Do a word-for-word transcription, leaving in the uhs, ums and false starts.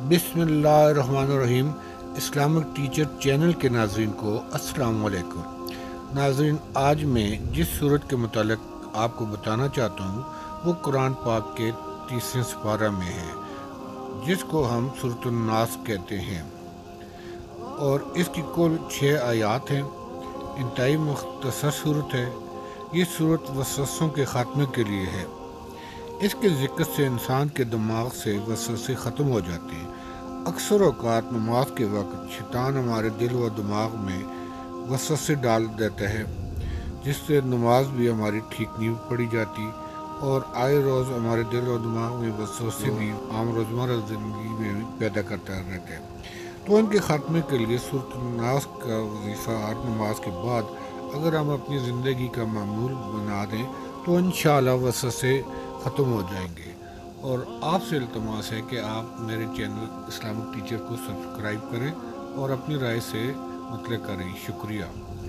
بسم اللہ الرحمن الرحیم۔ اسلامک ٹیچر چینل کے ناظرین کو السلام علیکم۔ ناظرین، آج میں جس صورت کے متعلق آپ کو بتانا چاہتا ہوں وہ قرآن پاک کے تیسرے سپارہ میں ہے، جس کو ہم سورۃ الناس کہتے ہیں، اور اس کی کل چھ آیات ہیں۔ انتہائی مختصر صورت ہے۔ یہ صورت وسوسوں کے خاتمے کے لیے ہے۔ اس کے ذکر سے انسان کے دماغ سے وسوسے ختم ہو جاتے ہیں۔ اکثر اوقات نماز کے وقت شیطان ہمارے دل و دماغ میں وسوسے ڈال دیتا ہے، جس سے نماز بھی ہماری ٹھیک نہیں پڑھی جاتی، اور آئے روز ہمارے دل و دماغ میں وسوسے بھی عام روزمرہ زندگی میں پیدا کرتا رہتا ہے۔ تو ان کے خاتمے کے لیے سورۃ الناس کا وظیفہ ہر نماز کے بعد اگر ہم اپنی زندگی کا معمول بنا دیں تو انشاءاللہ وسوسے ختم ہو جائیں گے۔ اور آپ سے التماس ہے کہ آپ میرے چینل اسلامک ٹیچر کو سبسکرائب کریں اور اپنی رائے سے مطلع کریں۔ شکریہ۔